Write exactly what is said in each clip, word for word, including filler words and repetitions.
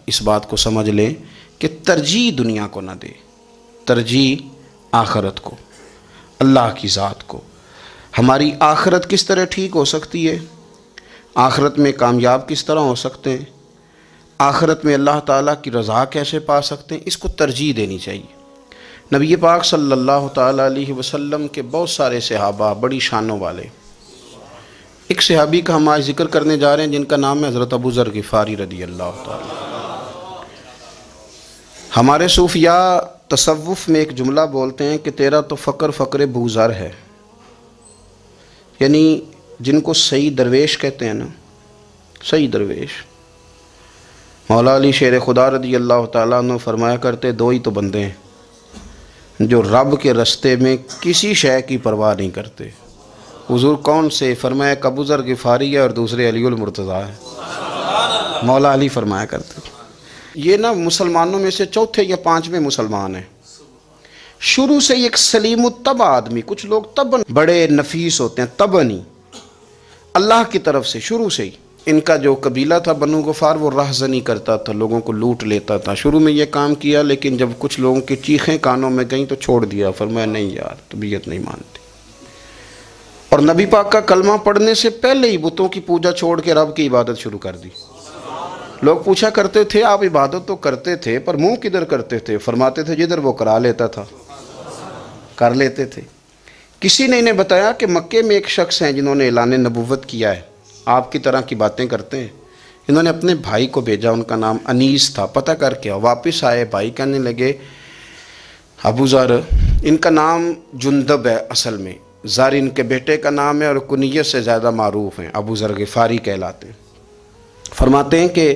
इस बात को समझ लें कि तरजीह दुनिया को ना दे, तरजीह आखिरत को, अल्लाह की ज़ात को। हमारी आखिरत किस तरह ठीक हो सकती है, आखिरत में कामयाब किस तरह हो सकते हैं, आखिरत में अल्लाह ताला की रज़ा कैसे पा सकते हैं, इसको तरजीह देनी चाहिए। नबी पाक सल्लल्लाहु ताला अलैहि वसल्लम के बहुत सारे सहाबा बड़ी शानों वाले, एक सहाबी का हम आज जिक्र करने जा रहे हैं जिनका नाम है हज़रत अबू ज़र ग़िफ़ारी रज़ी अल्लाह ताला। हमारे सूफिया तसव्वुफ़ में एक जुमला बोलते हैं कि तेरा तो फ़क्र फ़क्र बूज़र है, यानी जिनको सही दरवेश कहते हैं ना, सही दरवेश। मौला अली शेर खुदा रज़ी अल्लाह ताला अन्हु फरमाया करते, दो ही तो बंदे हैं जो रब के रास्ते में किसी शय की परवाह नहीं करते। हुज़ूर कौन से? फरमाया अबू ज़र ग़िफ़ारी है और दूसरे अलीउल मुर्तज़ा है। मौला अली फरमाया करते, ये ना मुसलमानों में से चौथे या पाँचवें मुसलमान हैं। शुरू से एक सलीम तब आदमी, कुछ लोग तबन बड़े नफीस होते हैं, तबनी अल्लाह की तरफ से शुरू से ही। इनका जो कबीला था बनु गफ़ार, वो राहज़नी करता था, लोगों को लूट लेता था। शुरू में ये काम किया, लेकिन जब कुछ लोगों की चीखें कानों में गईं तो छोड़ दिया। फरमाया नहीं यार, तबीयत नहीं मानती। और नबी पाक का कलमा पढ़ने से पहले ही बुतों की पूजा छोड़ के रब की इबादत शुरू कर दी। लोग पूछा करते थे, आप इबादत तो करते थे पर मुँह किधर करते थे? फरमाते थे जिधर वो करा लेता था कर लेते थे। किसी ने इन्हें बताया कि मक्के में एक शख्स हैं जिन्होंने ऐलान नबुव्वत किया है, आपकी तरह की बातें करते हैं। इन्होंने अपने भाई को भेजा, उनका नाम अनीस था, पता करके आओ। वापस आए, भाई कहने लगे अबू ज़र, इनका नाम जुंदब है, असल में ज़र इनके बेटे का नाम है और कुनियत से ज़्यादा मारूफ हैं, अबू ज़र ग़िफ़ारी कहलाते हैं। फरमाते हैं कि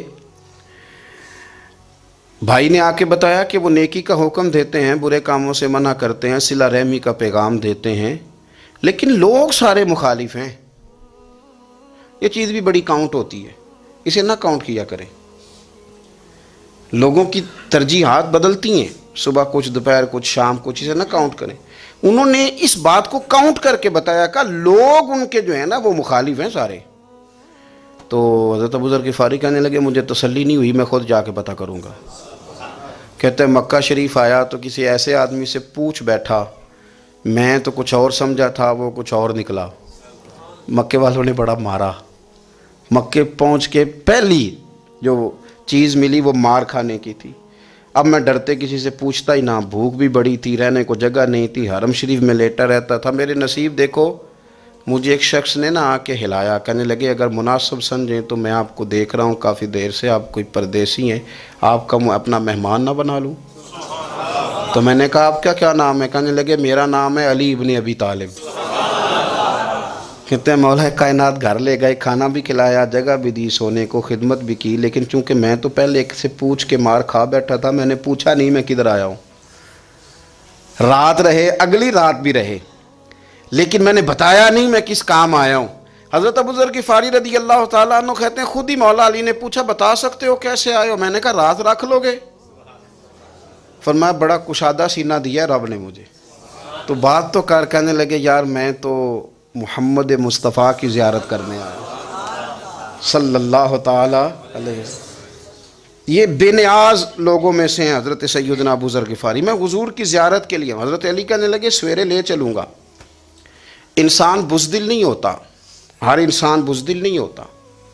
भाई ने आके बताया कि वो नेकी का हुक्म देते हैं, बुरे कामों से मना करते हैं, सिला रहमी का पैगाम देते हैं, लेकिन लोग सारे मुखालिफ हैं। ये चीज़ भी बड़ी काउंट होती है, इसे ना काउंट किया करें। लोगों की तरजीहात बदलती हैं, सुबह कुछ, दोपहर कुछ, शाम कुछ, इसे ना काउंट करें। उन्होंने इस बात को काउंट करके बताया कि लोग उनके जो है ना वो मुखालिफ हैं सारे। तो हज़रत अबू ज़र ग़िफ़ारी कहने लगे मुझे तसल्ली नहीं हुई, मैं खुद जाके पता करूँगा। कहते हैं मक्का शरीफ आया तो किसी ऐसे आदमी से पूछ बैठा, मैं तो कुछ और समझा था, वो कुछ और निकला। मक्के वालों ने बड़ा मारा। मक्के पहुँच के पहली जो चीज़ मिली वो मार खाने की थी। अब मैं डरते किसी से पूछता ही ना, भूख भी बड़ी थी, रहने को जगह नहीं थी, हरम शरीफ में लेटा रहता था। मेरे नसीब देखो, मुझे एक शख्स ने ना आके हिलाया, कहने लगे अगर मुनासिब समझें तो मैं आपको देख रहा हूँ काफ़ी देर से, आप कोई परदेसी हैं, आपका अपना मेहमान ना बना लूँ। तो मैंने कहा आपका क्या नाम है? कहने लगे मेरा नाम है अली इब्न अबी तालिब। कहते हैं मौला कायनात घर ले गए, खाना भी खिलाया, जगह भी दी, सोने को खिदमत भी की, लेकिन चूंकि मैं तो पहले एक से पूछ के मार खा बैठा था, मैंने पूछा नहीं मैं किधर आया हूँ। रात रहे, अगली रात भी रहे, लेकिन मैंने बताया नहीं मैं किस काम आया हूँ। हज़रत अबू ज़र ग़िफ़ारी रज़ी अल्लाह ताला अन्हु कहते हैं खुद ही मौला अली ने पूछा बता सकते हो कैसे आए हो? मैंने कहा रात रख लोगे? फरमाया बड़ा कुशादा सीना दिया रब ने मुझे, तो बात तो कर। कहने लगे यार मैं तो मुहम्मद मुस्तफ़ा की ज़ियारत करने आया सल्लल्लाहु ताला अलैहि वसल्लम। ये बेनियाज लोगों में से हैं हज़रत सैयदना अबू ज़र ग़िफ़ारी। मैं हुज़ूर की ज़ियारत के लिए। हज़रत अली कहने लगे सवेरे ले चलूँगा। इंसान बुज़दिल नहीं होता, हर इंसान बुज़दिल नहीं होता,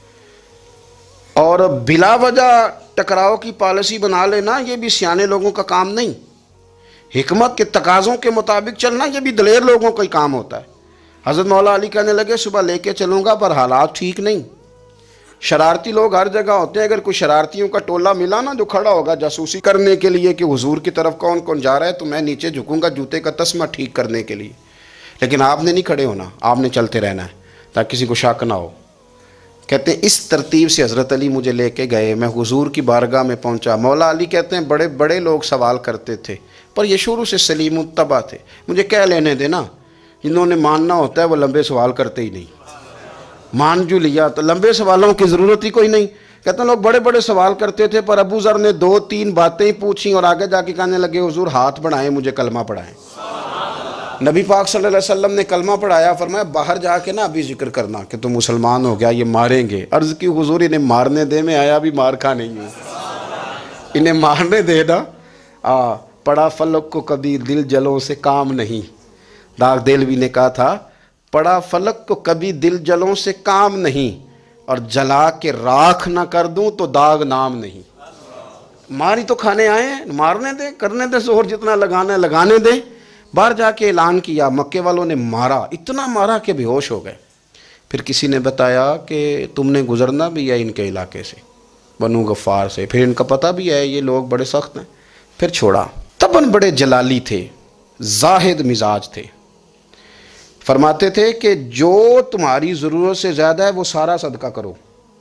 और बिला वजह टकराव की पॉलिसी बना लेना ये भी सियाने लोगों का काम नहीं। हिकमत के तकाज़ों के मुताबिक चलना ये भी दलेर लोगों का ही काम होता है। हज़रत मौला अली कहने लगे सुबह लेके चलूँगा, पर हालात ठीक नहीं। शरारती लोग हर जगह होते हैं। अगर कोई शरारतियों का टोला मिला ना जो खड़ा होगा जासूसी करने के लिए कि हुजूर की तरफ कौन कौन जा रहा है, तो मैं नीचे झुकूँगा जूते का तस्मा ठीक करने के लिए। लेकिन आपने नहीं खड़े होना, आपने चलते रहना है ताकि किसी को शक ना हो। कहते हैं इस तरतीब से हज़रत अली मुझे लेके गए। मैं हुजूर की बारगाह में पहुंचा। मौला अली कहते हैं बड़े बड़े लोग सवाल करते थे, पर ये शुरू से सलीम तबा थे। मुझे कह लेने देना, जिन्होंने मानना होता है वो लंबे सवाल करते ही नहीं। मान जो लिया तो लंबे सवालों की ज़रूरत ही कोई नहीं। कहते हैं लोग बड़े बड़े सवाल करते थे, पर अबू ज़र ने दो तीन बातें ही पूछी और आगे जाके कहने लगे हुजूर हाथ बढ़ाएं, मुझे कलमा पढ़ाएं। नबी पाक सल्लल्लाहु अलैहि वसल्लम ने कलमा पढ़ाया। फरमाया बाहर जाके ना अभी जिक्र करना कि तुम मुसलमान हो गया, ये मारेंगे। अर्ज़ की हुजूर इन्हें मारने दे, मैं आया भी मार खा नहीं हूँ। इन्हें मारने दे ना। आ, पड़ा फलक को कभी दिल जलों से काम नहीं। दाग देलवी ने कहा था, पड़ा फलक को कभी दिल जलों से काम नहीं, और जला के राख ना कर दूं तो दाग नाम नहीं। मारी तो खाने आए हैं, मारने दे, करने दे जोर जितना लगाना है लगाने दे। बाहर जाके ऐलान किया, मक्के वालों ने मारा, इतना मारा कि बेहोश हो गए। फिर किसी ने बताया कि तुमने गुजरना भी है इनके इलाके से, बनु गफ्फार से, फिर इनका पता भी है ये लोग बड़े सख्त हैं। फिर छोड़ा। तबन बड़े जलाली थे, जाहिद मिजाज थे। फरमाते थे कि जो तुम्हारी ज़रूरत से ज़्यादा है वो सारा सदका करो।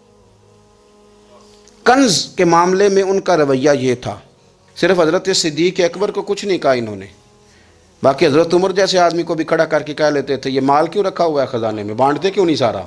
कंज के मामले में उनका रवैया ये था। सिर्फ हज़रत सिद्दीक़ अकबर को कुछ नहीं कहा इन्होंने, बाकी हज़रत उमर जैसे आदमी को भी खड़ा करके कह लेते थे ये माल क्यों रखा हुआ है ख़जाने में, बांटते क्यों नहीं सारा।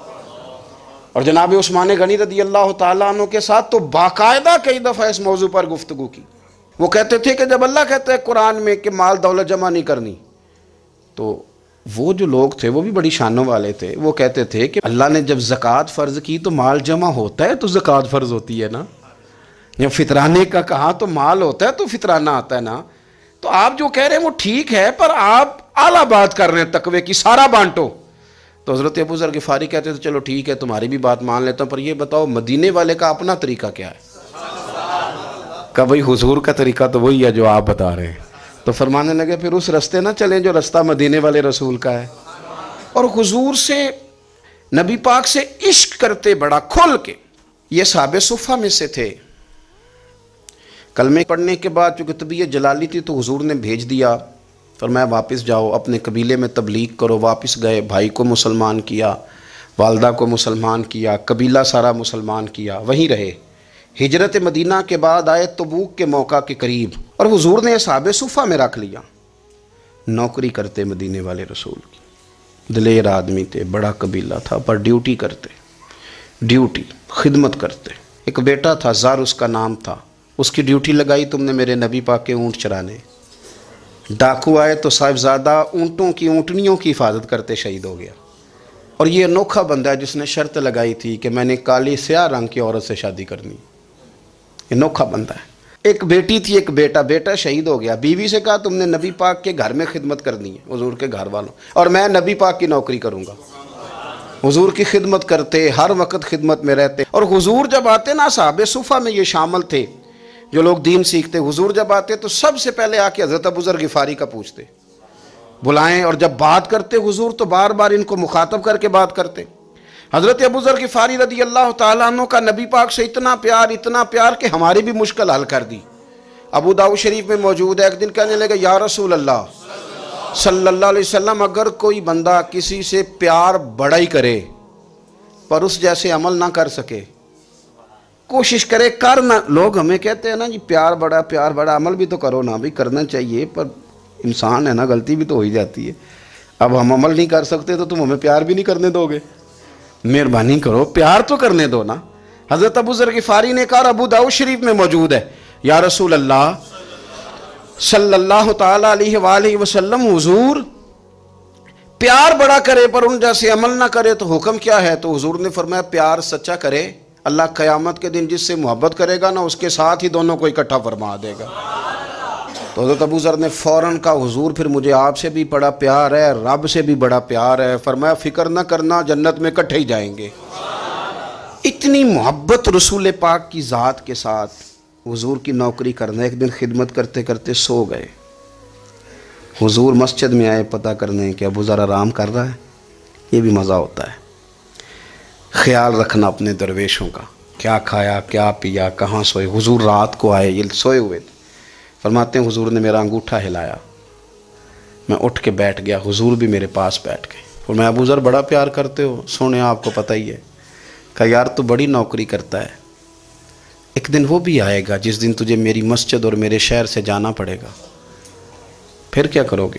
और जनाब उस्मान गनी रदी अल्लाह ताला अन्हु के साथ तो बाकायदा कई दफ़ा इस मौजू पर गुफ्तगू की। वो कहते थे कि जब अल्लाह कहता है कुरान में कि माल दौलत जमा नहीं करनी, तो वो जो लोग थे वो भी बड़ी शानों वाले थे। वो कहते थे कि अल्लाह ने जब ज़कात फ़र्ज़ की तो माल जमा होता है तो ज़कात फ़र्ज़ होती है ना, जब फितराने का कहा तो माल होता है तो फितराना आता है ना। तो आप जो कह रहे हैं वो ठीक है, पर आप आला बात कर रहे हैं तकवे की, सारा बांटो। तो हज़रत अबू ज़र गिफ़ारी कहते थे चलो ठीक है तुम्हारी भी बात मान लेता हूँ, पर ये बताओ मदीने वाले का अपना तरीका क्या है। कहा भाई हुजूर का तरीका तो वही है जो आप बता रहे हैं। तो फरमाने लगे फिर उस रास्ते ना चलें जो रास्ता मदीने वाले रसूल का है। और हुजूर से, नबी पाक से इश्क करते बड़ा खुल के। ये साहबे सुफ़ा में से थे। कलमे पढ़ने के बाद चूँकि तबीयत जलाली थी तो हुजूर ने भेज दिया, फरमाया वापस जाओ अपने कबीले में तबलीग करो। वापस गए, भाई को मुसलमान किया, वालदा को मुसलमान किया, कबीला सारा मुसलमान किया, वहीं रहे। हिजरत मदीना के बाद आए तबूक के मौका के करीब, और हुजूर ने असहाबे सुफ़ा में रख लिया। नौकरी करते मदीने वाले रसूल की, दिलेर आदमी थे, बड़ा कबीला था, पर ड्यूटी करते, ड्यूटी खिदमत करते। एक बेटा था, ज़ार उसका नाम था, उसकी ड्यूटी लगाई तुमने मेरे नबी पाक के ऊँट चराने। डाकू आए तो साहिबजादा ऊँटों की, ऊँटनियों की हिफाजत करते शहीद हो गया। और ये अनोखा बंदा है जिसने शर्त लगाई थी कि मैंने काली स्याह रंग की औरत से शादी करनी। अनोखा बंदा है। एक बेटी थी, एक बेटा, बेटा शहीद हो गया। बीवी से कहा तुमने नबी पाक के घर में खिदमत करनी है, हुजूर के घर वालों, और मैं नबी पाक की नौकरी करूँगा। हुजूर की खिदमत करते, हर वक्त खिदमत में रहते। और हुजूर जब आते ना, साहबे सुफ़ा में ये शामिल थे जो लोग दीन सीखते। हुजूर जब आते तो सबसे पहले आके हज़रत अबू ज़र गिफ़ारी का पूछते, बुलाएं, और जब बात करते हुजूर तो बार बार इनको मुखातब करके बात करते। हज़रत अबू ज़र गिफ़ारी रदी अल्लाह ताला अन्हु का नबी पाक से इतना प्यार, इतना प्यार कि हमारी भी मुश्किल हल कर दी। अबू दाऊद शरीफ में मौजूद है, एक दिन कहने लगे या रसूल अल्लाह सल्लल्लाहु अलैहि वसल्लम, अगर कोई बंदा किसी से प्यार बड़ा ही करे पर उस जैसे अमल ना कर सके, कोशिश करे कर ना। लोग हमें कहते हैं ना जी प्यार बड़ा, प्यार बड़ा, अमल भी तो करो ना, भी करना चाहिए, पर इंसान है ना, गलती भी तो हो ही जाती है। अब हम अमल नहीं कर सकते तो तुम हमें प्यार भी नहीं करने दोगे, मेहरबानी करो प्यार तो करने दो ना। हज़रत अबू ज़र गिफ़ारी ने कहा, अबू दाऊद शरीफ में मौजूद है, या रसूल अल्लाह सल्लल्लाहु ताला अलैहि वसल्लम, हुजूर प्यार बड़ा करे पर उन जैसे अमल ना करे तो हुक्म क्या है। तो हुजूर ने फरमाया प्यार सच्चा करे, अल्लाह क़यामत के दिन जिससे मोहब्बत करेगा ना उसके साथ ही दोनों को इकट्ठा फरमा देगा। तो हज़रत अबू ज़र ने फ़ौरन कहा, हुजूर फिर मुझे आपसे भी बड़ा प्यार है, रब से भी बड़ा प्यार है। फरमाया फ़िक्र न करना, जन्नत में इकट्ठे ही जाएंगे। इतनी मोहब्बत रसूल पाक की ज़ात के साथ हुजूर की नौकरी करना। एक दिन खिदमत करते करते सो गए। हुजूर मस्जिद में आए पता करने कि अबू ज़र आराम कर रहा है। ये भी मज़ा होता है, ख्याल रखना अपने दरवेशों का, क्या खाया, क्या पिया, कहाँ सोए। हुजूर रात को आए, ये सोए हुए थे। फरमाते हैं हुजूर ने मेरा अंगूठा हिलाया, मैं उठ के बैठ गया, हुजूर भी मेरे पास बैठ गए। और मैं अबू ज़र बड़ा प्यार करते हो, सोने आपको पता ही है। कहा यार तू बड़ी नौकरी करता है, एक दिन वो भी आएगा जिस दिन तुझे मेरी मस्जिद और मेरे शहर से जाना पड़ेगा, फिर क्या करोगे।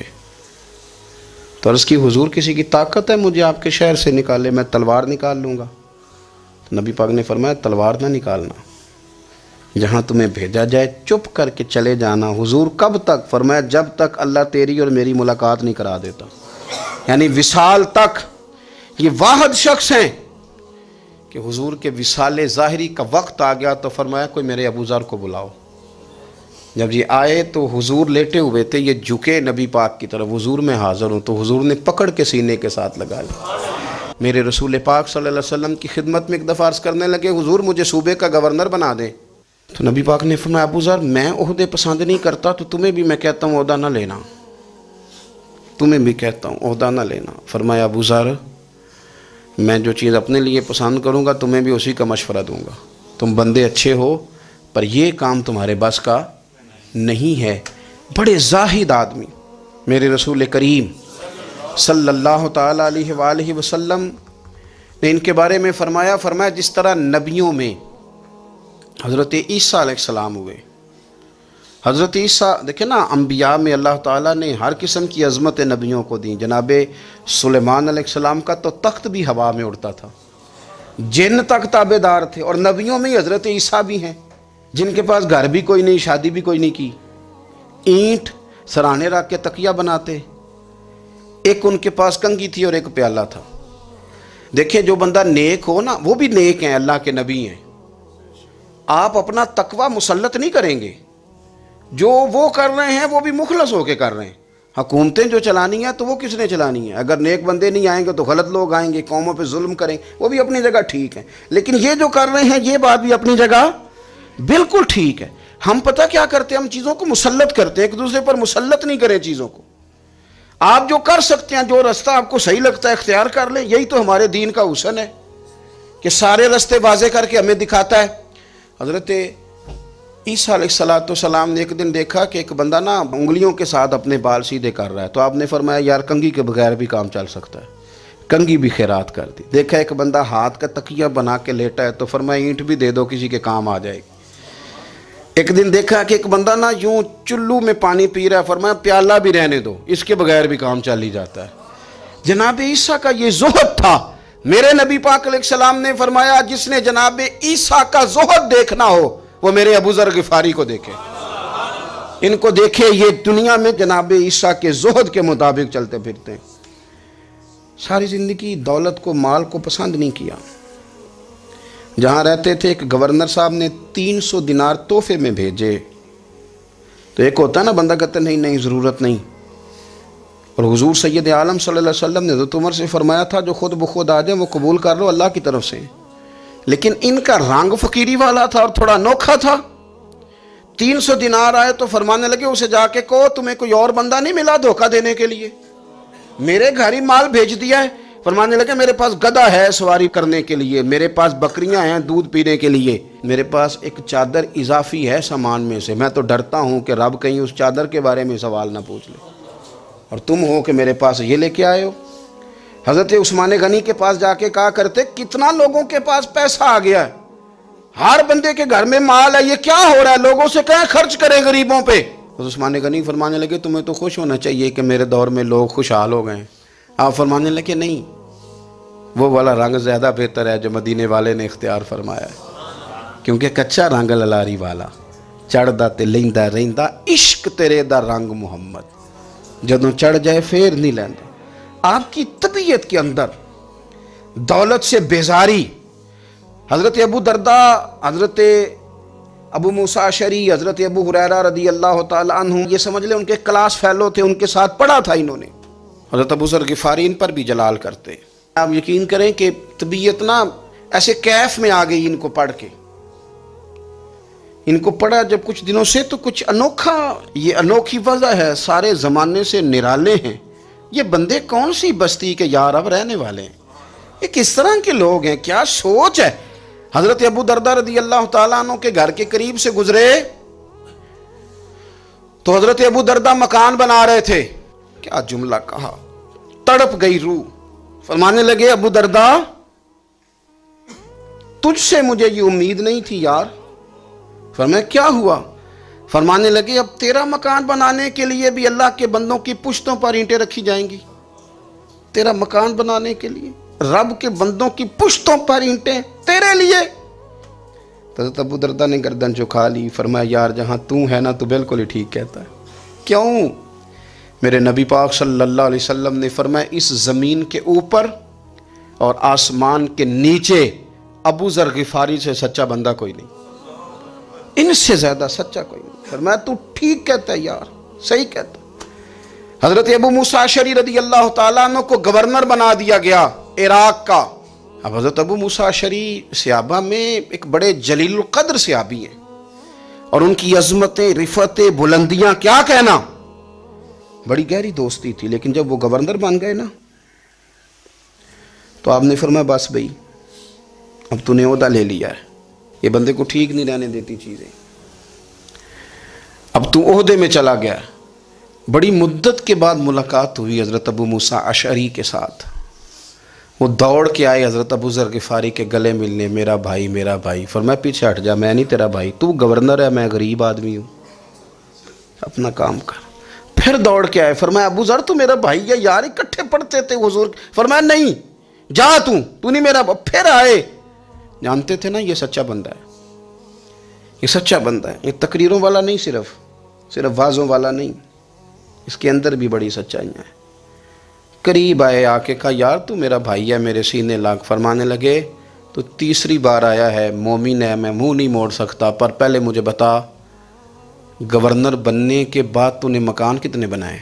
तो अर्ज़ की हुजूर किसी की ताकत है मुझे आपके शहर से निकाले, मैं तलवार निकाल लूँगा। तो नबी पाक ने फरमाया तलवार ना निकालना, जहाँ तुम्हें भेजा जाए चुप करके चले जाना। हुजूर कब तक? फरमाया जब तक अल्लाह तेरी और मेरी मुलाकात नहीं करा देता, यानी विसाल तक। ये वाहिद शख्स हैं कि हुजूर के विसाले ज़ाहिरी का वक्त आ गया तो फरमाया कोई मेरे अबू ज़र को बुलाओ। जब ये आए तो हुजूर लेटे हुए थे, ये झुके नबी पाक की तरफ, हुजूर में हाज़िर हूँ। तो हुजूर ने पकड़ के सीने के साथ लगा लिया। मेरे रसूल पाक सल्लल्लाहु अलैहि वसल्लम की खिदमत में एक दफ़ा अर्ज़ करने लगे, हुजूर मुझे सूबे का गवर्नर बना दें। तो नबी पाक ने फरमाया अबू ज़र मैं ओहदे पसंद नहीं करता, तो तुम्हें भी मैं कहता हूँ ओहदा ना लेना, तुम्हें भी कहता हूँ ओहदा ना लेना। फरमाया अबू ज़र मैं जो चीज़ अपने लिए पसंद करूँगा तुम्हें भी उसी का मशवरा दूँगा। तुम बंदे अच्छे हो पर यह काम तुम्हारे बस का नहीं है। बड़े जाहिद आदमी मेरे रसूल करीम सल्लल्लाहु ताला अलैहि वसल्लम ने इनके बारे में फरमाया फरमाया जिस तरह नबियों में हज़रत ईसा अलैहिस्सलाम हुए। हज़रत ईसा देखे ना, अम्बिया में अल्लाह ताला ने हर किस्म की अज़मत नबियों को दी। जनाबे सुलेमान अलैहिस्सलाम का तो तख्त भी हवा में उड़ता था, जिन तक ताबेदार थे। और नबियों में हज़रत ईसा भी हैं जिनके पास घर भी कोई नहीं, शादी भी कोई नहीं की, ईंट सराहने रख के तकिया बनाते। एक उनके पास कंघी थी और एक प्याला था। देखिए जो बंदा नेक हो ना वो भी नेक हैं, अल्लाह के नबी हैं। आप अपना तकवा मुसल्लत नहीं करेंगे, जो वो कर रहे हैं वो भी मुखलस होके कर रहे हैं। हुकूमतें जो चलानी है तो वो किसने चलानी है? अगर नेक बंदे नहीं आएंगे तो गलत लोग आएंगे, कौमों पे जुल्म करेंगे, वो भी अपनी जगह ठीक है। लेकिन ये जो कर रहे हैं ये बात भी अपनी जगह बिल्कुल ठीक है। हम पता क्या करते हैं, हम चीज़ों को मुसल्लत करते हैं, एक दूसरे पर मुसल्लत नहीं करें चीज़ों को। आप जो कर सकते हैं, जो रास्ता आपको सही लगता है इख्तियार कर लें। यही तो हमारे दीन का हुस्न है कि सारे रास्ते वाज़े करके हमें दिखाता है। हज़रत ईसा अलैहिस्सलाम ने एक दिन देखा कि एक बंदा ना उंगलियों के साथ अपने बाल सीधे कर रहा है। तो आपने फरमाया यार कंघी के बगैर भी काम चल सकता है, कंघी भी खैरात कर दी। देखा एक बंदा हाथ का तकिया बना के लेटा है, तो फरमाया ईंट भी दे दो, किसी के काम आ जाएगी। एक दिन देखा कि एक बंदा ना यूं चुल्लू में पानी पी रहा है, फरमाया प्याला भी रहने दो, इसके बगैर भी काम चल ही जाता है। जनाब ईसा का ये ज़ुहद था। मेरे नबी पाक अलैहिस्सलाम ने फरमाया जिसने जनाब ईसा का ज़ुहद देखना हो वो मेरे अबू ज़र गिफ़ारी को देखे, इनको देखे। ये दुनिया में जनाब ईसा के ज़ुहद के मुताबिक चलते फिरते हैं। सारी ज़िंदगी दौलत को, माल को पसंद नहीं किया। जहाँ रहते थे एक गवर्नर साहब ने तीन सौ दिनार तोहफे में भेजे। तो एक होता है ना बंदा कहता नहीं नहीं ज़रूरत नहीं। और हुजूर सैयद आलम सल्लल्लाहु अलैहि वसल्लम ने हज़रत उमर से फरमाया था जो खुद ब खुद आ जाए वो कबूल कर लो अल्लाह की तरफ से। लेकिन इनका रंग फ़कीरी वाला था और थोड़ा अनोखा था। तीन सौ दिनार आए तो फरमाने लगे उसे जाके कहो तुम्हें कोई और बंदा नहीं मिला धोखा देने के लिए, मेरे घर ही माल भेज दिया है। फरमाने लगे मेरे पास गधा है सवारी करने के लिए, मेरे पास बकरियां हैं दूध पीने के लिए, मेरे पास एक चादर इजाफी है सामान में से। मैं तो डरता हूं कि रब कहीं उस चादर के बारे में सवाल ना पूछ ले, और तुम हो कि मेरे पास ये लेके आए हो। हज़रत उस्मान गनी के पास जाके कहा करते कितना लोगों के पास पैसा आ गया है, हर बंदे के घर में माल है, ये क्या हो रहा है, लोगों से कहें खर्च करें गरीबों पे। तो उस्मान गनी फरमाने लगे तुम्हें तो खुश होना चाहिए कि मेरे दौर में लोग खुशहाल हो गए। आप फरमाने लगे नहीं, वो वाला रंग ज़्यादा बेहतर है जो मदीने वाले ने इख्तियार फरमाया है, क्योंकि कच्चा रंग ललारी वाला चढ़दा ते लैंदा रहिंदा इश्क तेरे दा रंग मुहम्मद, जदों चढ़ जाए फिर नहीं लैंदा। आपकी तबीयत के अंदर दौलत से बेजारी। हज़रत अबू दरदा, हज़रत अबू मूसा अशरी, हज़रत अबू हुरैरा रदी अल्लाह ताला अन्हु, ये समझ ले उनके क्लास फेलो थे, उनके साथ पढ़ा था इन्होंने। हज़रत अबू ज़र गिफ़ारी इन पर भी जलाल करते। आप यकीन करें कि तबीयत ना ऐसे कैफ में आ गई इनको पढ़ के। इनको पढ़ा जब कुछ दिनों से तो कुछ अनोखा, ये अनोखी वजह है, सारे ज़माने से निराले हैं। ये बंदे कौन सी बस्ती के यार अब रहने वाले हैं, ये किस तरह के लोग हैं, क्या सोच है। हज़रत अबू दरदा रदी अल्लाह ताला अन्हु के घर के करीब से गुजरे तो हज़रत अबू दरदा मकान बना रहे थे। क्या जुमला कहा, तड़प गई रूह। फरमाने लगे अबू दरदा तुझसे मुझे ये उम्मीद नहीं थी यार। फरमाया क्या हुआ? फरमाने लगे अब तेरा मकान बनाने के लिए भी अल्लाह के बंदों की पुश्तों पर ईंटें रखी जाएंगी। तेरा मकान बनाने के लिए रब के बंदों की पुश्तों पर ईंटें तेरे लिए। तो अबू दरदा ने गर्दन झुका ली। फरमाया यार जहां तू है ना, तू बिल्कुल ही ठीक कहता है। क्यों? मेरे नबी पाक सल्लल्लाहु अलैहि वसल्लम ने फरमाया इस ज़मीन के ऊपर और आसमान के नीचे अबू ज़र गिफारी से सच्चा बंदा कोई नहीं, इनसे ज़्यादा सच्चा कोई नहीं। फरमाया तू ठीक कहता है यार, सही कहता। हज़रत अबू मूसा अशअरी रज़ी अल्लाह तआला अन्हु को गवर्नर बना दिया गया इराक का। अब हज़रत अबू मूसा अशअरी सहाबा में एक बड़े जलील क़द्र सहाबी हैं और उनकी अज़मतें, रिफ़तें, बुलंदियाँ क्या कहना, बड़ी गहरी दोस्ती थी। लेकिन जब वो गवर्नर बन गए ना तो आपने फरमाया बस भाई अब तूने ओहदा ले लिया है, ये बंदे को ठीक नहीं रहने देती चीज़ें, अब तू ओहदे में चला गया। बड़ी मुद्दत के बाद मुलाकात हुई हज़रत अबू मूसा अशअरी के साथ। वो दौड़ के आए हज़रत अबू ज़र गिफ़ारी के गले मिलने, मेरा भाई मेरा भाई। फरमाया पीछे हट जा, मैं नहीं तेरा भाई, तू गवर्नर है, मैं गरीब आदमी हूँ, अपना काम कर। फिर दौड़ के आए, फरमाया अबू ज़र तू मेरा भाई है यार, इकट्ठे पढ़ते थे हुजूर। फरमाया नहीं जा तू तू नहीं मेरा। फिर आए, जानते थे ना ये सच्चा बंदा है, ये सच्चा बंदा है, ये तकरीरों वाला नहीं, सिर्फ सिर्फ वाज़ों वाला नहीं, इसके अंदर भी बड़ी सच्चाइयाँ हैं। करीब आए, आके कहा यार तू मेरा भाई है, मेरे सीने लाग। फरमाने लगे तो तीसरी बार आया है, मोमिन है, मैं मुंह नहीं मोड़ सकता, पर पहले मुझे बता गवर्नर बनने के बाद तूने मकान कितने बनाए,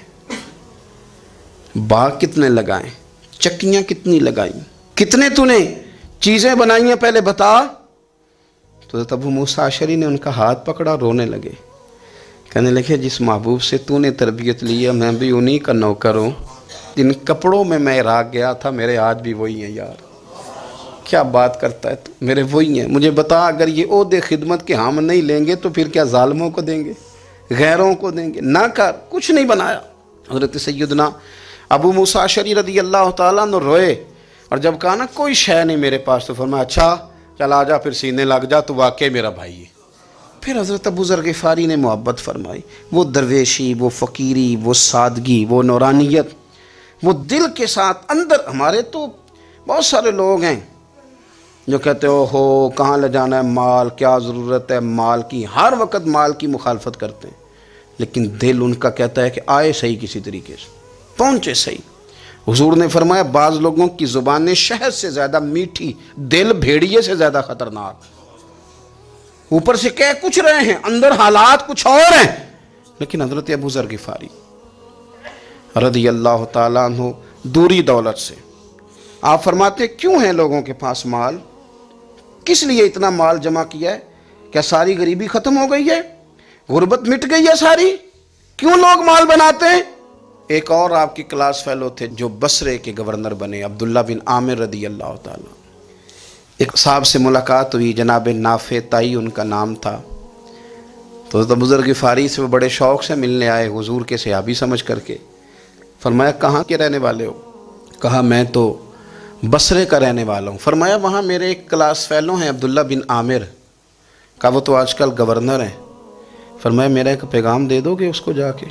बाग कितने लगाए, चक्कियाँ कितनी लगाई, कितने तूने चीज़ें बनाई हैं, पहले बता। तो तब अबू मूसा अशअरी ने उनका हाथ पकड़ा, रोने लगे, कहने लगे जिस महबूब से तूने तरबियत ली है मैं भी उन्हीं का नौकर हूँ, जिन कपड़ों में मैं इराक गया था मेरे आज भी वही हैं। यार क्या बात करता है तू, मेरे वही हैं। मुझे बता अगर ये ओहदे खिदमत के हम नहीं लेंगे तो फिर क्या जालिमों को देंगे, गैरों को देंगे? ना कर, कुछ नहीं बनाया। हज़रत सैयदना अबू मूसा अशअरी रज़ी अल्लाह तआला अन्हु रोए और जब कहा ना कोई शय नहीं मेरे पास, तो फरमाया अच्छा चल आ जा, फिर सीने लग जा, तो वाकई मेरा भाई है। फिर हज़रत अबू ज़र गिफ़ारी ने मोहब्बत फरमाई, वो दरवेशी, वो फ़कीरी, वो सादगी, वो नूरानियत, वो दिल के साथ अंदर। हमारे तो बहुत सारे लोग हैं जो कहते हो हो कहाँ ले जाना है माल, क्या ज़रूरत है माल की, हर वक्त माल की मुखालफत करते हैं, लेकिन दिल उनका कहता है कि आए सही, किसी तरीके से पहुँचे सही। हुजूर ने फरमाया बाज़ लोगों की ज़ुबानें शहद से ज़्यादा मीठी, दिल भेड़िए से ज़्यादा ख़तरनाक। ऊपर से कह कुछ रहे हैं, अंदर हालात कुछ और हैं। लेकिन हज़रत अबू ज़र गिफ़ारी रज़ी अल्लाह ताला अन्हु दूरी दौलत से, आप फरमाते क्यों हैं लोगों के पास माल, किस लिए इतना माल जमा किया है, क्या सारी गरीबी ख़त्म हो गई है, गुर्बत मिट गई है सारी, क्यों लोग माल बनाते हैं? एक और आपकी क्लास फेलो थे जो बसरे के गवर्नर बने, अब्दुल्ला बिन आमिर रज़ी अल्लाह ताला। एक साहब से मुलाकात हुई, जनाब नाफे ताई उनका नाम था। तो अबू ज़र गिफ़ारी से वो बड़े शौक़ से मिलने आए, हुजूर के सहाबी समझ करके। फरमाया कहाँ के रहने वाले हो? कहा मैं तो बसरे का रहने वाला हूँ। फरमाया वहाँ मेरे एक क्लास फेलो हैं अब्दुल्ला बिन आमिर। कहा वो तो आजकल गवर्नर हैं। फरमाया मेरा एक पैगाम दे दोगे उसको जाके?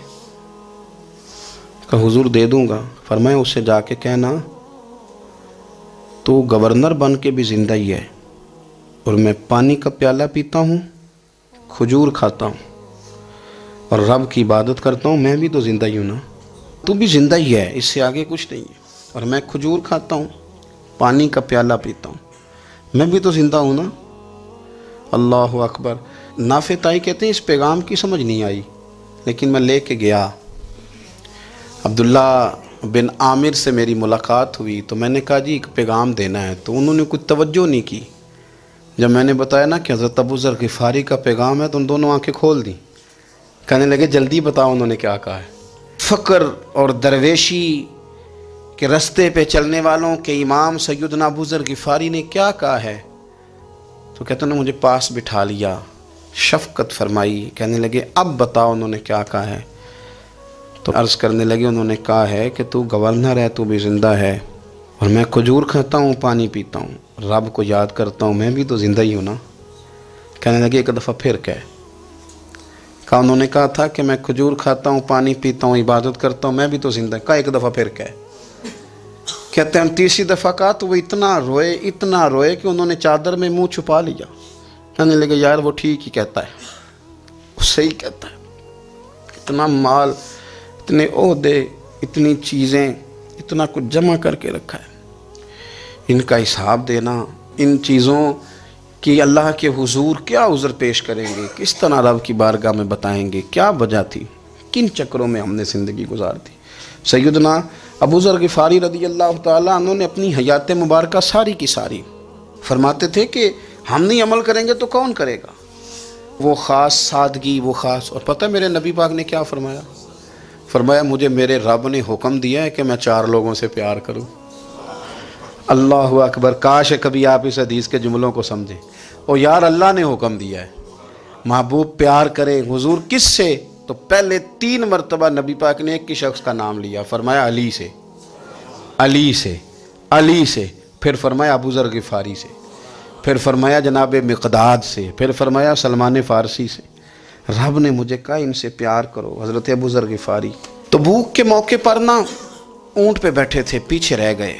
कहा हुजूर दे दूँगा। फरमाया उससे जाके कहना तो गवर्नर बन के भी ज़िंदा ही है और मैं पानी का प्याला पीता हूँ, खजूर खाता हूँ और रब की इबादत करता हूँ, मैं भी तो ज़िंदा ही हूँ ना, तू भी ज़िंदा ही है, इससे आगे कुछ नहीं है। और मैं खजूर खाता हूँ, पानी का प्याला पीता हूँ, मैं भी तो ज़िंदा हूँ ना। अल्लाह अकबर। नाफे ताई कहते हैं इस पैगाम की समझ नहीं आई, लेकिन मैं ले के गया। अब्दुल्ला बिन आमिर से मेरी मुलाकात हुई तो मैंने कहा जी एक पैगाम देना है, तो उन्होंने कुछ तवज्जो नहीं की। जब मैंने बताया ना कि हज़रत अबू ज़र गिफ़ारी का पैगाम है तो उन दोनों आंखें खोल दी, कहने लगे जल्दी बताओ उन्होंने क्या कहा है। फ़क्र और दरवेशी के रास्ते पे चलने वालों के इमाम सैयदना अबू ज़र गिफ़ारी ने क्या कहा है? तो कहते उन्होंने मुझे पास बिठा लिया, शफ़क़त फरमाई, कहने लगे अब बताओ उन्होंने क्या कहा है। तो अर्ज़ करने लगे उन्होंने कहा है कि तू गवर्नर है, तू भी ज़िंदा है और मैं खजूर खाता हूँ, पानी पीता हूँ, रब को याद करता हूँ, मैं भी तो ज़िंदा ही हूँ ना। कहने लगे एक दफ़ा फिर कह। कहा उन्होंने कहा था कि मैं खजूर खाता हूँ, पानी पीता हूँ, इबादत करता हूँ, मैं भी तो ज़िंदा। कहा एक दफ़ा फिर कह। कहते हैं तीसरी दफ़ा कहा तो वो इतना रोए इतना रोए कि उन्होंने चादर में मुँह छुपा लिया। कहने लगे यार वो ठीक ही कहता है, वो सही कहता है, इतना माल, इतने ओहदे, इतनी चीज़ें, इतना कुछ जमा करके रखा है, इनका हिसाब देना इन चीज़ों की अल्लाह के हुजूर क्या उज़र पेश करेंगे, किस तरह रब की बारगाह में बताएंगे, क्या वजह थी, किन चक्रों में हमने ज़िंदगी गुजार दी। सैयदना अबू ज़र ग़िफ़ारी रज़ी अल्लाह ताला अन्हु ने अपनी हयात मुबारका सारी की सारी फरमाते थे कि हम नहीं अमल करेंगे तो कौन करेगा। वो ख़ास सादगी, वो ख़ास। और पता है मेरे नबी पाक ने क्या फ़रमाया? फ़रमाया मुझे मेरे रब ने हुक्म दिया है कि मैं चार लोगों से प्यार करूं। अल्लाह अकबर। काश कभी आप इस हदीस के जुमलों को समझें। ओ यार, अल्लाह ने हुक्म दिया है महबूब प्यार करें। हुजूर किस से? तो पहले तीन मरतबा नबी पाक ने एक ही शख्स का नाम लिया। फरमाया अली से, अली से, अली से। फिर फरमाया अबू ज़र ग़िफ़ारी से, फिर फरमाया जनाब मिक़दाद से, फिर फरमाया सलमान फ़ारसी से। रब ने मुझे कहा इनसे प्यार करो। हज़रत अबू ज़र ग़िफ़ारी तबूक के मौके पर ना ऊँट पे बैठे थे, पीछे रह गए।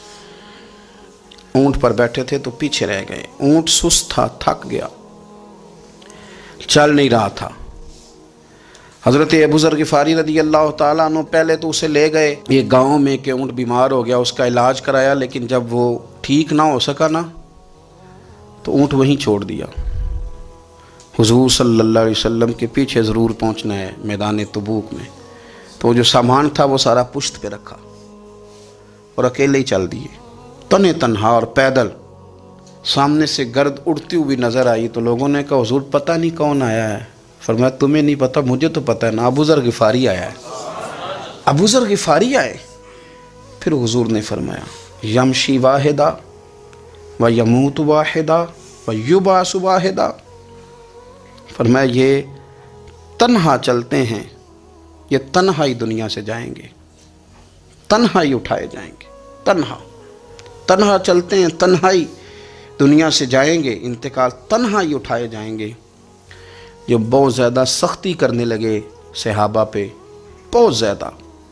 ऊँट पर बैठे थे तो पीछे रह गए। ऊँट सुस्त था, थक गया, चल नहीं रहा था। हज़रत अबू ज़र ग़िफ़ारी रज़ी अल्लाह ताला अन्हु पहले तो उसे ले गए ये गाँव में कि ऊँट बीमार हो गया, उसका इलाज कराया, लेकिन जब वो ठीक ना हो सका ना तो ऊँट वहीं छोड़ दिया। हुज़ूर सल्लल्लाहु अलैहि वसल्लम के पीछे ज़रूर पहुँचना है मैदान तबूक में। तो जो सामान था वो सारा पुश्त पे रखा और अकेले ही चल दिए, तने तन्हा और पैदल। सामने से गर्द उड़ती हुई नज़र आई तो लोगों ने कहा हुज़ूर पता नहीं कौन आया है। फरमाया तुम्हें नहीं पता, मुझे तो पता है ना, अबू ज़र ग़िफ़ारी आया है। अबू ज़र ग़िफ़ारी आए। फिर हुज़ूर ने फरमाया यमशी वाहिदा व यमूत वाहिदा व युबास वाहिदा। फरमाया ये तन्हा चलते हैं, ये तन्हा ही दुनिया से जाएंगे, तन्हा ही उठाए जाएंगे। तन्हा तन्हा चलते हैं, तन्हा ही दुनिया से जाएंगे, इंतकाल तन्हा ही उठाए जाएंगे। जो बहुत ज़्यादा सख्ती करने लगे सहाबा पे, बहुत ज़्यादा।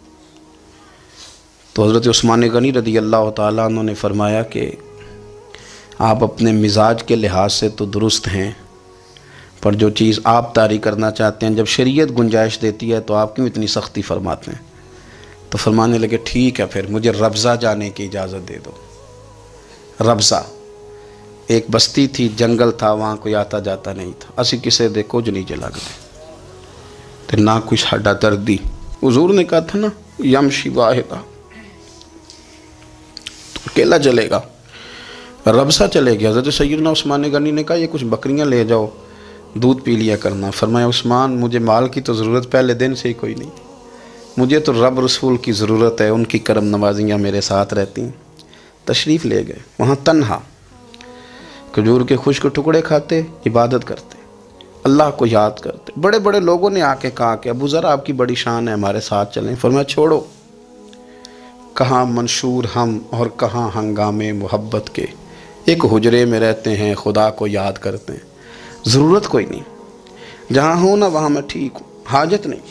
तो हज़रत उस्मान गनी रज़ी अल्लाह ताला अन्हु ने फरमाया कि आप अपने मिजाज के लिहाज से तो दुरुस्त हैं, पर जो चीज़ आप तारी करना चाहते हैं, जब शरीयत गुंजाइश देती है तो आप क्यों इतनी सख्ती फरमाते हैं? तो फरमाने लगे ठीक है, फिर मुझे रब्ज़ा जाने की इजाज़त दे दो। रब्ज़ा एक बस्ती थी, जंगल था, वहाँ कोई आता जाता नहीं था। असी किसे दे कुछ नहीं जला गए तो ना कुछ साडा दर्दी। हुजूर ने कहा था ना यमशी वाहिदा, तो अकेला चलेगा। रब्सा चले गया। हज़रत सैयदना उस्मान गनी ने कहा ये कुछ बकरियां ले जाओ, दूध पी लिया करना। फरमाया उस्मान मुझे माल की तो ज़रूरत पहले दिन से ही कोई नहीं, मुझे तो रब रसूल की ज़रूरत है, उनकी करम नवाजियाँ मेरे साथ रहती। तशरीफ़ ले गए। वहाँ तन्हा खजूर के खुश्क टुकड़े खाते, इबादत करते, अल्लाह को याद करते। बड़े बड़े लोगों ने आके कहा कि अबू ज़र आपकी बड़ी शान है, हमारे साथ चलें। फरमाया छोड़ो, कहाँ मंशूर हम और कहाँ हंगामे मोहब्बत के, एक हुजरे में रहते हैं, खुदा को याद करते हैं, ज़रूरत कोई नहीं, जहाँ हूँ ना वहाँ मैं ठीक हूँ, हाजत नहीं।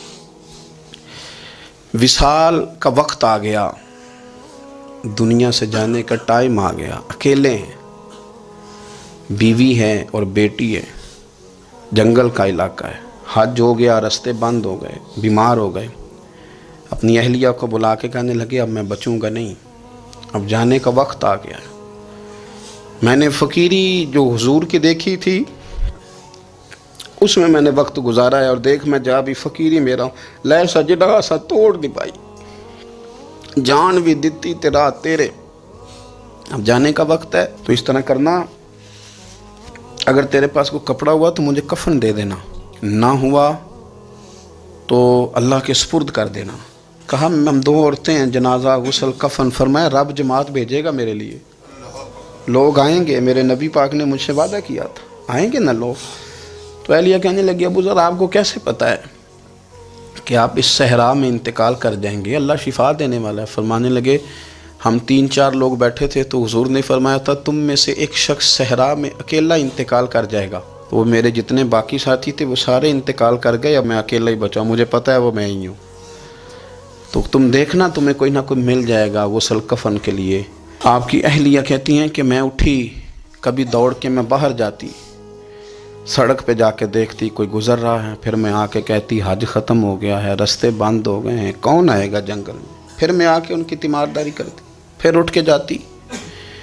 विसाल का वक्त आ गया, दुनिया से जाने का टाइम आ गया। अकेले हैं, बीवी है और बेटी है, जंगल का इलाका है, हज हो गया, रास्ते बंद हो गए, बीमार हो गए। अपनी अहलिया को बुला के कहने लगे अब मैं बचूंगा नहीं, अब जाने का वक्त आ गया। मैंने फ़कीरी जो हुजूर की देखी थी उसमें मैंने वक्त गुजारा है, और देख मैं जा भी फ़कीरी मेरा लै सजड़ा सा तोड़ दी पाई, जान भी दिती तेरा तेरे, अब जाने का वक्त है। तो इस तरह करना, अगर तेरे पास कोई कपड़ा हुआ तो मुझे कफन दे देना, ना हुआ तो अल्लाह के सुपुर्द कर देना। कहा हम दो औरतें हैं, जनाजा गुस्ल कफन। फरमाया रब जमात भेजेगा मेरे लिए, लोग आएंगे, मेरे नबी पाक ने मुझसे वादा किया था आएंगे ना लोग। तो अहलिया कहने लगी अबू ज़र आपको कैसे पता है कि आप इस सहरा में इंतकाल कर जाएंगे, अल्लाह शिफा देने वाला है। फरमाने लगे हम तीन चार लोग बैठे थे तो हुजूर ने फरमाया था तुम में से एक शख्स सहरा में अकेला इंतकाल कर जाएगा। तो वो मेरे जितने बाकी साथी थे वो सारे इंतकाल कर गए, अब मैं अकेला ही बचा, मुझे पता है वो मैं ही हूँ। तो तुम देखना तुम्हें कोई ना कोई मिल जाएगा गुस्ल कफन के लिए। आपकी अहलिया कहती हैं कि मैं उठी, कभी दौड़ के मैं बाहर जाती, सड़क पे जाके देखती कोई गुज़र रहा है, फिर मैं आके कहती हज ख़त्म हो गया है, रास्ते बंद हो गए हैं, कौन आएगा जंगल में। फिर मैं आके उनकी तीमारदारी करती, फिर उठ के जाती,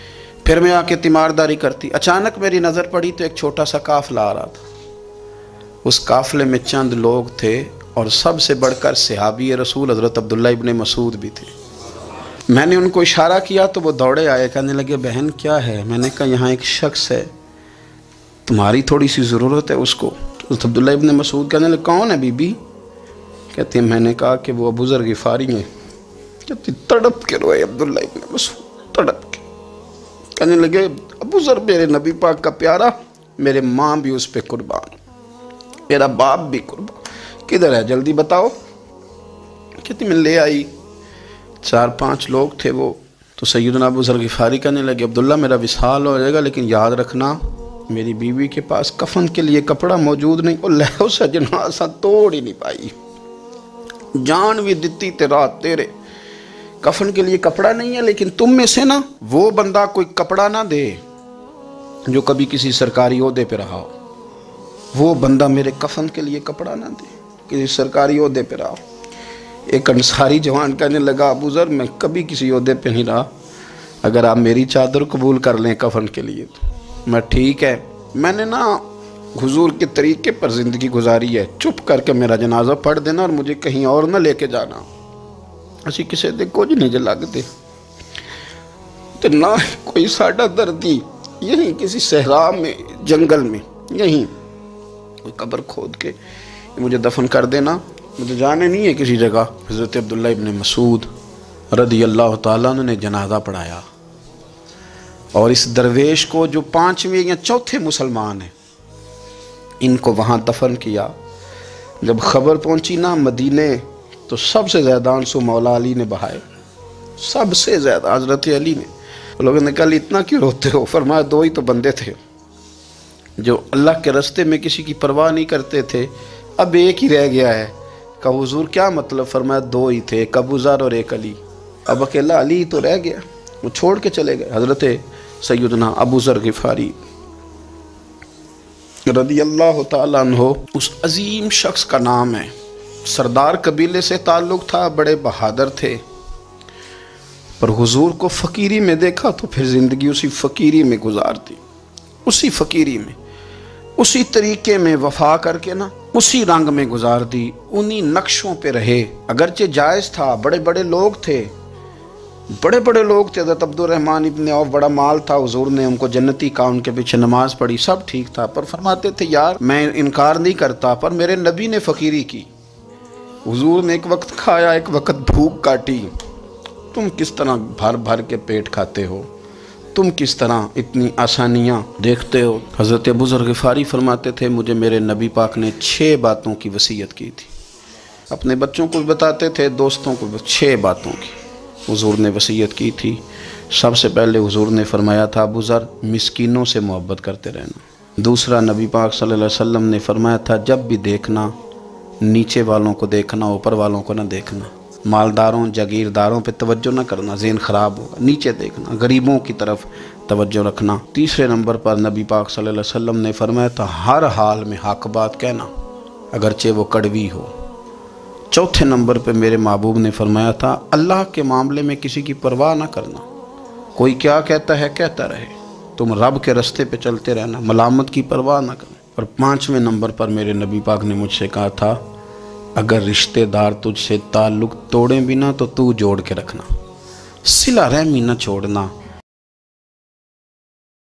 फिर मैं आके तीमारदारी करती। अचानक मेरी नज़र पड़ी तो एक छोटा सा काफिला आ रहा था। उस काफिले में चंद लोग थे और सबसे बढ़कर सहाबी रसूल हज़रत अब्दुल्ला इब्ने मसूद भी थे। मैंने उनको इशारा किया तो वो दौड़े आए, कहने लगे बहन क्या है? मैंने कहा यहाँ एक शख्स है, तुम्हारी थोड़ी सी ज़रूरत है उसको। तो अब्दुल्ला इब्ने मसूद कहने लगे कौन है बीबी? कहते हैं मैंने कहा कि वो अबू ज़र गिफ़ारी हैं। कहती तड़प के रोए अब्दुल्ला इब्ने मसूद, तड़प के कहने लगे अबू ज़र मेरे नबी पाक का प्यारा, मेरे माँ भी उस पर कुर्बान, मेरा बाप भी कुर्बान, किधर है जल्दी बताओ। कहती मैं ले आई। चार पांच लोग थे वो। तो सैयदना अबू ज़र गिफ़ारी कहने लगे अब्दुल्ला मेरा विसाल हो जाएगा, लेकिन याद रखना मेरी बीवी के पास कफन के लिए कपड़ा मौजूद नहीं। और लहो सजना असा तोड़ ही नहीं पाई, जान भी दिती ते रात तेरे, कफन के लिए कपड़ा नहीं है। लेकिन तुम में से ना वो बंदा कोई कपड़ा ना दे जो कभी किसी सरकारी ओहदे पे रहा हो, वो बंदा मेरे कफन के लिए कपड़ा ना दे, किसी सरकारी ओहदे पे रहा हो। एक अंसारी जवान कहने लगा अबू ज़र मैं कभी किसी ओहदे पे नहीं रहा, अगर आप मेरी चादर कबूल कर लें कफन के लिए तो मैं ठीक है। मैंने ना हुजूर के तरीके पर ज़िंदगी गुजारी है, चुप करके मेरा जनाजा पढ़ देना और मुझे कहीं और ना लेके जाना, असी किसी दे कुछ नहीं जे लगते तो ना कोई साडा दर्दी यहीं किसी सहरा में जंगल में यहीं कोई कब्र खोद के मुझे दफन कर देना, मुझे जाने नहीं है किसी जगह। हज़रत अब्दुल्ला इब्ने मसूद रज़ी अल्लाह ताला अन्हु ने जनाजा पढ़ाया और इस दरवेश को जो पाँचवें या चौथे मुसलमान हैं इनको वहाँ दफन किया। जब खबर पहुँची ना मदीने तो सबसे ज़्यादा आंसू मौला अली ने बहाए, सबसे ज़्यादा हज़रत अली ने। लोगों ने कहा इतना क्यों रोते हो? फरमाया दो ही तो बंदे थे जो अल्लाह के रास्ते में किसी की परवाह नहीं करते थे, अब एक ही रह गया है। कहा हुजूर क्या मतलब? फरमाया दो ही थे, एक अबू ज़र और एक अली, अब अकेला अली तो रह गया, वो छोड़ के चले गए। हज़रत सैयदना अबू ज़र गिफ़ारी रज़ी अल्लाह ताला अन्हु उस अजीम शख्स का नाम है। सरदार कबीले से ताल्लुक़ था, बड़े बहादुर थे, पर हुजूर को फ़कीरी में देखा तो फिर ज़िंदगी उसी फ़कीरी में गुजार दी, उसी फ़कीरी में उसी तरीके में वफा करके ना उसी रंग में गुजार दी, उन्हीं नक्शों पे रहे। अगरचे जायज़ था, बड़े बड़े लोग थे, बड़े बड़े लोग थे। हज़रत अब्दुर्रहमान इब्ने औफ बड़ा माल था, हुजूर ने उनको जन्नती कहा, उनके पीछे नमाज पढ़ी, सब ठीक था। पर फरमाते थे यार मैं इनकार नहीं करता, पर मेरे नबी ने फ़कीरी की, हुजूर ने एक वक्त खाया एक वक्त भूख काटी, तुम किस तरह भर भर के पेट खाते हो, तुम किस तरह इतनी आसानियाँ देखते हो। हज़रत अबू ज़र गिफ़ारी फरमाते थे मुझे मेरे नबी पाक ने छः बातों की वसीयत की थी, अपने बच्चों को भी बताते थे, दोस्तों को भी, छः बातों की हुजूर ने वसीयत की थी। सबसे पहले हुजूर ने फरमाया था अबू ज़र मिस्कीनों से मोहब्बत करते रहना। दूसरा नबी पाक सल्लल्लाहु अलैहि वसल्लम ने फरमाया था जब भी देखना नीचे वालों को देखना, ऊपर वालों को ना देखना, मालदारों जागीरदारों पे तवज्जो ना करना, ज़हन ख़राब होगा, नीचे देखना, गरीबों की तरफ तवज्जो रखना। तीसरे नंबर पर नबी पाक सल्लल्लाहु अलैहि वसल्लम ने फरमाया था हर हाल में हक बात कहना अगरचे वो कड़वी हो। चौथे नंबर पे मेरे महबूब ने फरमाया था अल्लाह के मामले में किसी की परवाह ना करना, कोई क्या कहता है कहता रहे, तुम रब के रास्ते पे चलते रहना, मलामत की परवाह ना करना। और पाँचवें नंबर पर मेरे नबी पाक ने मुझसे कहा था अगर रिश्तेदार तुझसे ताल्लुक़ तोड़ें भी ना तो तू जोड़ के रखना, सिला रहमी ना छोड़ना।